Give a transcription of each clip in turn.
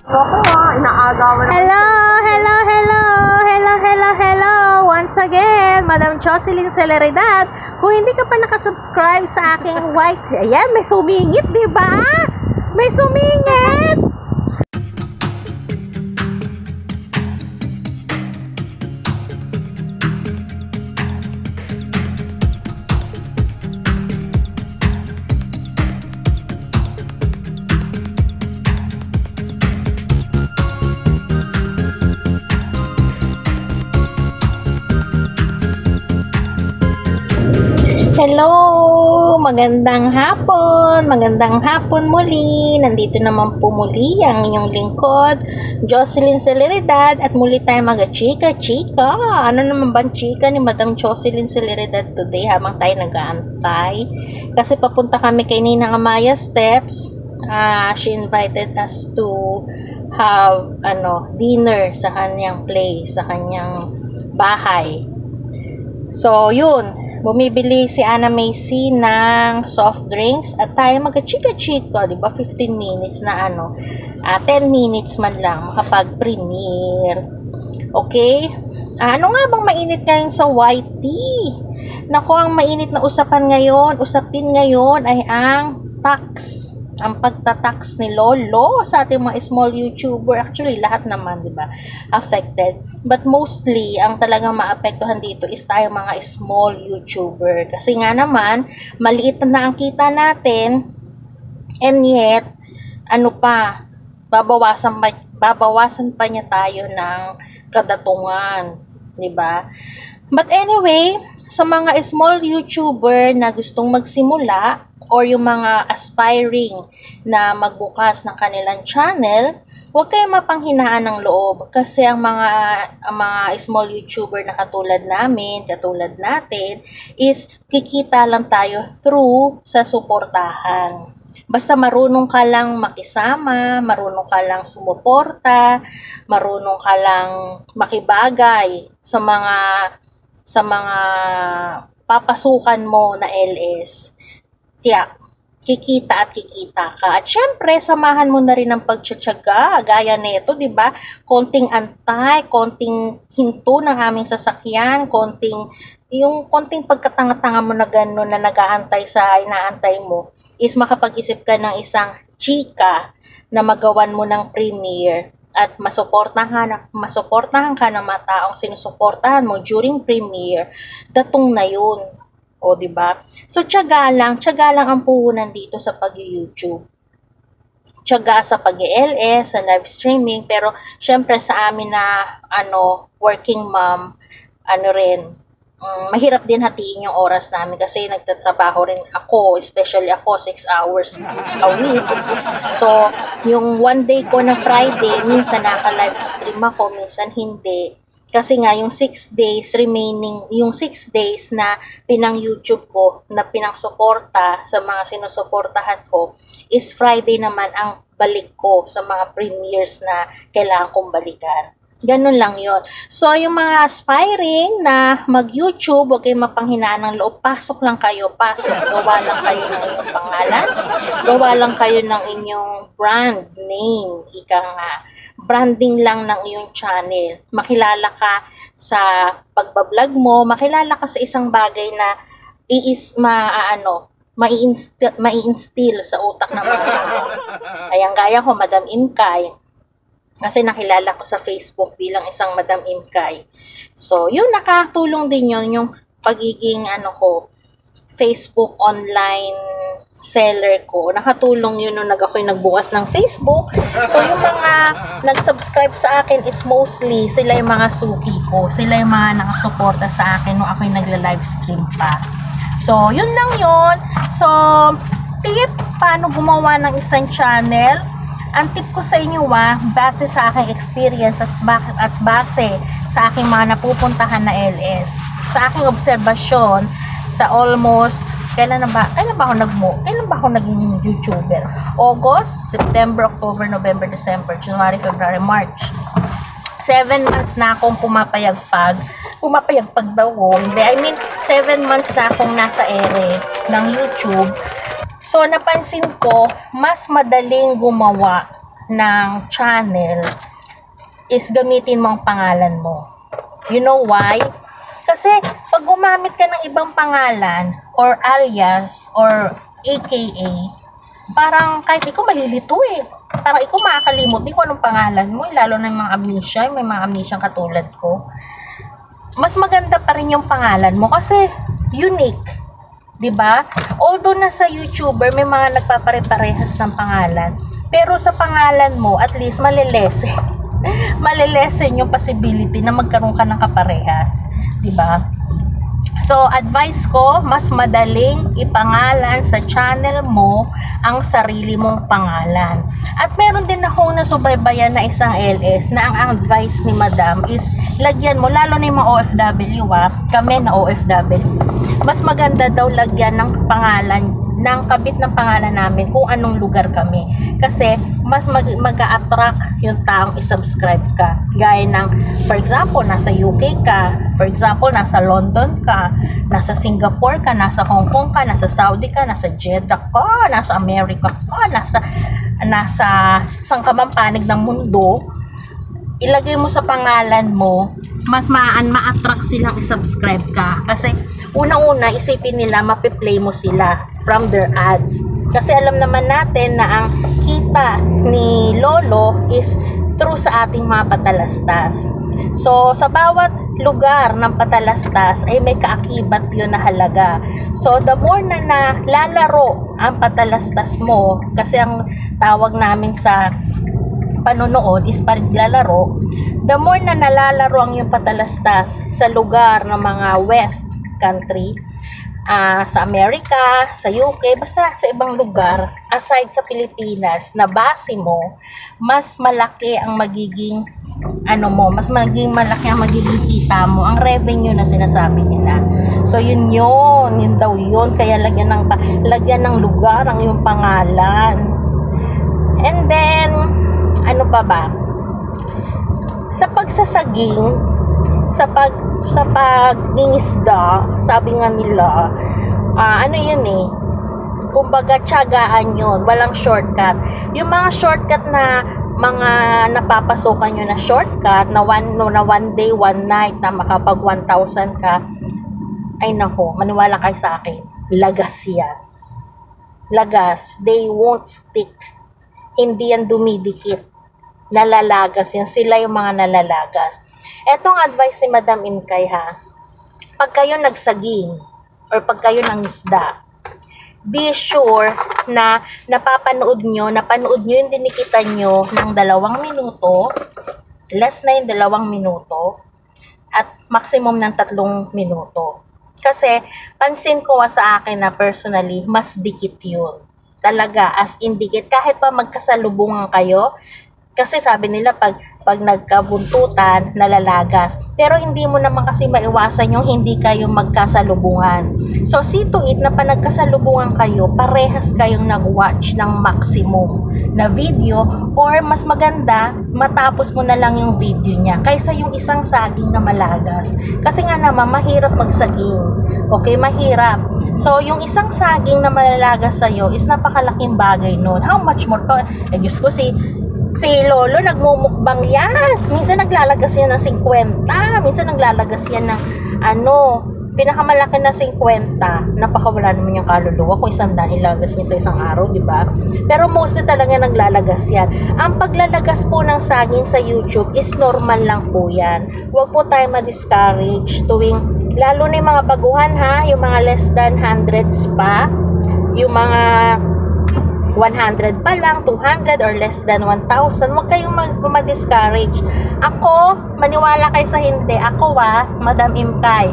Ako inaagawan. Hello, hello, hello, hello, hello, hello. Once again, Madam Jocelyn Celeridad. Kung hindi ka pa nakasubscribe sa aking white, ayan, may sumingit, di ba? May sumingit. Hello! Magandang hapon muli. Nandito naman po muli ang inyong lingkod, Jocelyn Celeridad, at muli tayo mag-chika-chika. Ano naman bang chika ni Madam Jocelyn Celeridad today habang tayo nag-aantay? Kasi papunta kami kay Ninang Amaya Steps. She invited us to have dinner sa kanyang place, sa kanyang bahay. So, yun. Bumibili si Ana Macy ng soft drinks at tayo mag-chika-chika, di ba? 15 minutes na 10 minutes man lang makapag-premiere. Okay? Ano nga bang mainit ngayon sa YT? Naku, ang mainit na usapin ngayon ay ang tax. Ang pagtatax ni Lolo sa ating mga small YouTuber. Actually, lahat naman, di ba, affected. But mostly, ang talagang maapektuhan dito is tayo mga small YouTuber. Kasi nga naman, maliit na ang kita natin, and yet, babawasan pa niya tayo ng kadatungan, di ba? But anyway, sa mga small YouTuber na gustong magsimula, or yung mga aspiring na magbukas ng kanilang channel, huwag kayong mapanghinaan ng loob kasi ang mga small YouTuber na katulad natin is kikita lang tayo through sa suportahan. Basta marunong ka lang makisama, marunong ka lang sumuporta, marunong ka lang makibagay sa mga papasukan mo na LS. Kaya, kikita ka. At syempre, samahan mo na rin ang pagtsatsaga. Gaya nito, di ba? Konting antay, konting hinto ng aming sasakyan, konting pagkatanga-tanga mo na gano'n na nag-aantay sa inaantay mo, is makapag-isip ka ng isang chika na magawan mo ng premiere at masuportahan ka ng mga taong sinusuportahan mo during premiere, datong na yun. O, diba? So, tiyaga lang ang puhunan dito sa pag-YouTube. Tiyaga sa pag-LS, sa live streaming, pero syempre sa amin na working mom, mahirap din hatiin yung oras namin kasi nagtatrabaho rin ako, especially ako 6 hours a week. So, yung one day ko na Friday, minsan naka-live stream ako, minsan hindi. Kasi nga, yung 6 days na pinang YouTube ko, na pinang suporta sa mga sinusuportahan ko, is Friday naman ang balik ko sa mga premieres na kailangan kong balikan. Ganun lang yon. So, yung mga aspiring na mag-YouTube, huwag kayong mapanghinaan ng loob, pasok lang kayo. Gawa lang kayo ng inyong pangalan, gawa lang kayo ng inyong brand name, ika nga. Branding lang ng iyong channel. Makilala ka sa pagbablog mo, makilala ka sa isang bagay na mai-instill sa utak ng mga tao. Ayan, gaya ko, Madam Imkay. Kasi nakilala ko sa Facebook bilang isang Madam Imkay. So, yun, nakatulong din yun, yung pagiging Facebook online seller ko. Nakatulong yun nung ako'y nagbukas ng Facebook. So, yung mga nag-subscribe sa akin is mostly sila yung mga suki ko. Sila yung mga nakasuporta sa akin nung ako'y nagla-livestream pa. So, yun lang yun. So, tip, paano gumawa ng isang channel? Ang tip ko sa inyo base sa aking experience at base sa aking mga napupuntahan na LS. Sa aking obserbasyon, sa almost kailan ba ako naging YouTuber? August, September, October, November, December, January, February, March. 7 months na akong pumapayagpag daw. Hindi, 7 months na akong nasa ere ng YouTube. So, napansin ko, mas madaling gumawa ng channel is gamitin mo ang pangalan mo. You know why? Kasi pag gumamit ka ng ibang pangalan or alias or AKA, parang kahit ikaw malilito eh. Parang ikaw makakalimot din kung anong pangalan mo, lalo na yung mga amnesia, may mga amnesia katulad ko. Mas maganda pa rin yung pangalan mo kasi unique, 'di ba? Although nasa YouTuber may mga nagpapare-parehas ng pangalan, pero sa pangalan mo at least malilesen. Malilesen yung possibility na magkaroon ka ng kaparehas, 'di ba? So, advice ko, mas madaling ipangalan sa channel mo ang sarili mong pangalan. At meron din akong nasubaybayan na isang LS na ang advice ni Madam is lagyan mo, lalo na yung mga OFW kami na OFW, mas maganda daw lagyan ng pangalan, ng kabit ng pangalan namin kung anong lugar kami. Kasi mas mag-a-attract yung taong isubscribe ka. Gaya ng, for example, nasa UK ka, for example, nasa London ka, nasa Singapore ka, nasa Hong Kong ka, nasa Saudi ka, nasa Jeddah ka, nasa America ka, nasa isang kamampanig ng mundo, ilagay mo sa pangalan mo, mas ma-attract silang isubscribe ka. Kasi unang-una, isipin nila, mapiplay mo sila from their ads. Kasi alam naman natin na ang kita ni Lolo is through sa ating mga patalastas. So, sa bawat lugar ng patalastas ay may kaakibat yun na halaga. So, the more na nalalaro ang patalastas mo, kasi ang tawag namin sa panonood is paglalaro, the more na nalalaro ang yung patalastas sa lugar ng mga West country, sa Amerika, sa UK, basta sa ibang lugar, aside sa Pilipinas, na base mo, mas malaki ang magiging mas malaki ang magiging kita mo, ang revenue na sinasabi nila. So yun daw yun, kaya lagyan ng lugar ang iyong pangalan. And then ano pa ba? Sa pagsasaging, sa pagningisda, sabi nga nila, kumbaga tiyagaan yun, walang shortcut. Yung mga shortcut na mga napapasokan nyo na shortcut na one day, one night na makapag 1,000 ka, ay nako, maniwala kayo sa akin, lagas yan. Lagas, they won't stick. Hindi yan dumidikit. Nalalagas yan. Sila yung mga nalalagas. Etong advice ni Madam Inkay ha, pag kayo nagsaging or pag kayo nangisda, be sure na napanood nyo yung dinikita nyo ng 2 minuto, less na yung 2 minuto, at maximum ng 3 minuto. Kasi, pansin ko sa akin na personally, mas dikit yun. Talaga, as in dikit. Kahit pa magkasalubungan kayo, kasi sabi nila pag nagkabuntutan, nalalagas. Pero hindi mo naman kasi maiwasan yung hindi kayo magkasalubungan. So, see to it na pa nagkasalubungan kayo, parehas kayong nag-watch ng maximum na video, or mas maganda, matapos mo na lang yung video niya kaysa yung isang saging na malagas. Kasi nga naman, mahirap magsaging. Okay, mahirap. So, yung isang saging na malalagas sa'yo is napakalaking bagay nun. How much more to? Diyos ko, si Lolo nagmumukbang yan. Minsan naglalagas yan ng 50. Minsan naglalagas yan ng pinakamalaki na 50. Napakawala naman yung kaluluwa kung 100 ilagas niya sa isang araw, di ba? Pero mostly talaga naglalagas yan. Ang paglalagas po ng saging sa YouTube is normal lang po yan. Huwag po tayo ma-discourage lalo na yung mga baguhan ha, yung mga less than 100s pa, yung mga 100 pa lang, 200 or less than 1,000, huwag kayong ma-discourage. Ako, maniwala kayo sa hindi, ako Madam Imkay,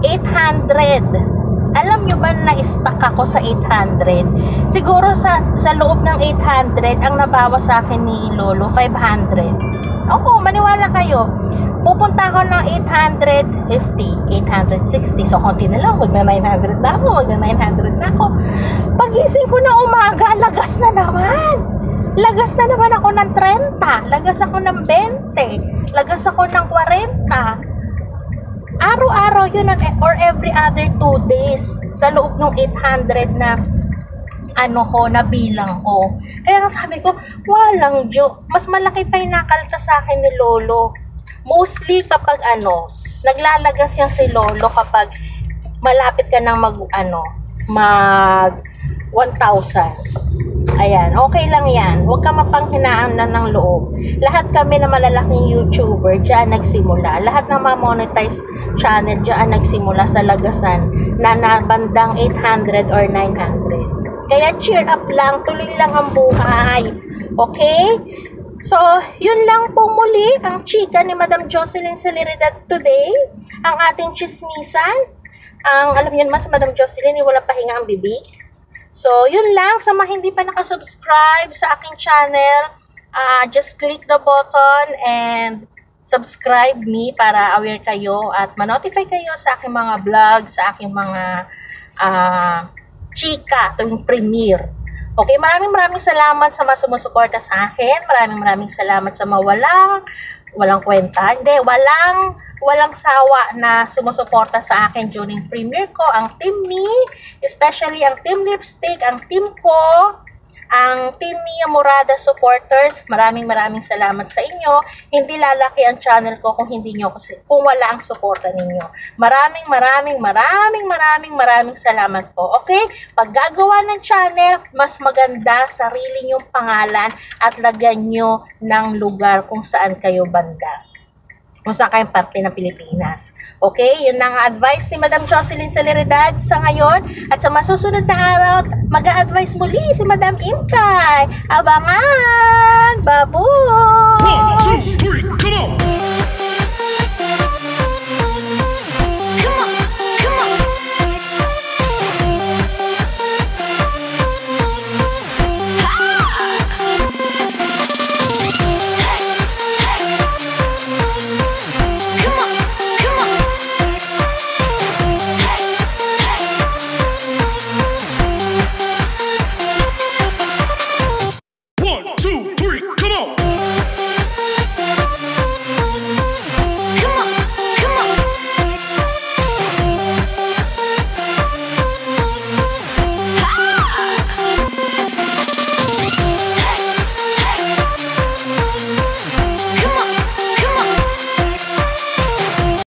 800. Alam nyo ba na na-stuck ako sa 800? Siguro sa loob ng 800, ang nabawa sa akin ni Lolo, 500. Ako, maniwala kayo. Pupunta ako ng 850, 860. So, konti na lang. Wag na 900 na ako. Pagising ko na umaga, lagas na naman. Lagas na naman ako ng 30. Lagas ako ng 20. Lagas ako ng 40. Araw-araw yun or every other 2 days sa loob ng 800 na nabilang ko. Kaya nga sabi ko, walang joke. Mas malaki pa yung nakalta sa akin ni Lolo. Mostly kapag naglalagas yan si Lolo kapag malapit ka nang mag 1,000. Ayan, okay lang yan. Huwag ka mapanghinaan na ng loob. Lahat kami na malalaking YouTuber, diyan nagsimula. Lahat ng mga monetized channel, diyan nagsimula sa lagasan na bandang 800 or 900. Kaya cheer up lang, tuloy lang ang buhay. Okay? So, yun lang po muli ang chika ni Madam Jocelyn Celeridad today. Ang ating chismisan. Alam niyo naman sa Madam Jocelyn, wala pahinga ang bibig. So, yun lang. Sa mga hindi pa nakasubscribe sa aking channel, just click the button and subscribe me para aware kayo at ma-notify kayo sa aking mga vlog, sa aking mga chika tuwing premiere. Okay, maraming salamat sa mga sumusuporta sa akin. Maraming salamat sa mga walang kwenta. Hindi, walang sawa na sumusuporta sa akin during premiere ko. Ang team me, especially ang team lipstick, ang team ko, ang team Mia Morada supporters, maraming salamat sa inyo. Hindi lalaki ang channel ko kung wala ang suporta ninyo. Maraming salamat po. Okay? Pag gagawa ng channel, mas maganda sarili nyong pangalan at lagyan nyo ng lugar kung saan kayo banda. Kung saan kayong parte ng Pilipinas. Okay? Yun ang advice ni Madam Jocelyn Celeridad sa ngayon. At sa masusunod na araw, mag-a-advise muli si Madam Imkay. Abangan! Babu!